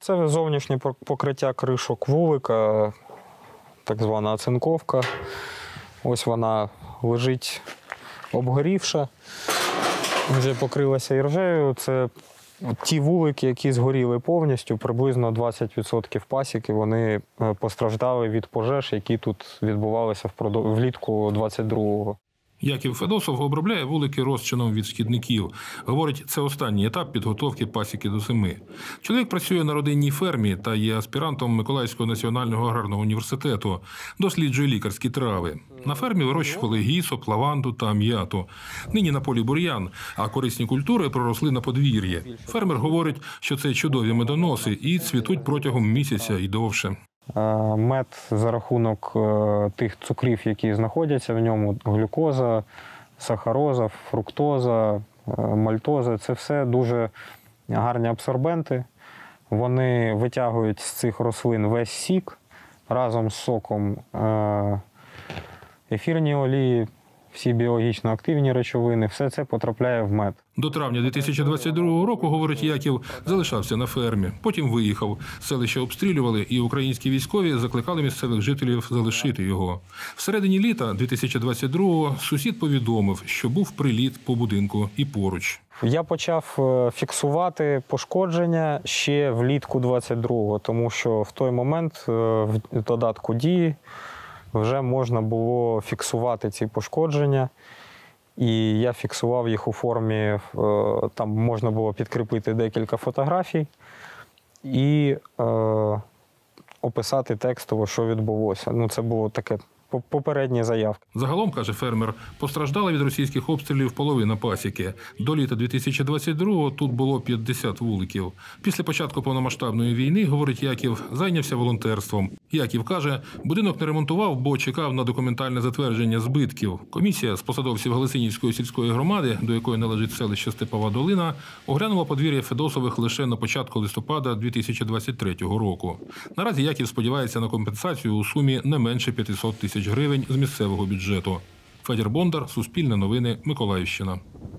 Це зовнішнє покриття кришок вулика, так звана оцинковка. Ось вона лежить обгорівша, вже покрилася іржею. Це ті вулики, які згоріли повністю, приблизно 20% пасіки, вони постраждали від пожеж, які тут відбувалися влітку 22-го. Яків Федосов обробляє вулики розчином від шкідників. Говорить, це останній етап підготовки пасіки до зими. Чоловік працює на родинній фермі та є аспірантом Миколаївського національного аграрного університету. Досліджує лікарські трави. На фермі вирощували гісоп, лаванду та м'яту. Нині на полі бур'ян, а корисні культури проросли на подвір'ї. Фермер говорить, що це чудові медоноси і цвітуть протягом місяця і довше. Мед за рахунок тих цукрів, які знаходяться в ньому, глюкоза, сахароза, фруктоза, мальтоза – це все дуже гарні абсорбенти. Вони витягують з цих рослин весь сік разом з соком, ефірні олії, всі біологічно активні речовини, все це потрапляє в мед. До травня 2022 року, говорить Яків, залишався на фермі. Потім виїхав. Селище обстрілювали, і українські військові закликали місцевих жителів залишити його. Всередині літа 2022-го сусід повідомив, що був приліт по будинку і поруч. Я почав фіксувати пошкодження ще влітку 22-го, тому що в той момент в додатку «Дії» вже можна було фіксувати ці пошкодження, і я фіксував їх у формі, там можна було підкріпити декілька фотографій і описати текстово, що відбулося. Ну, це було таке попередні заявки. Загалом, каже фермер, постраждала від російських обстрілів половина пасіки. До літа 2022-го тут було 50 вуликів. Після початку повномасштабної війни, говорить Яків, зайнявся волонтерством. Яків каже, будинок не ремонтував, бо чекав на документальне затвердження збитків. Комісія з посадовців Галицинівської сільської громади, до якої належить селище Степова Долина, оглянула подвір'я Федосових лише на початку листопада 2023 року. Наразі Яків сподівається на компенсацію у сумі не менше 500 тисяч гривень з місцевого бюджету. Федір Бондар, Суспільне новини, Миколаївщина.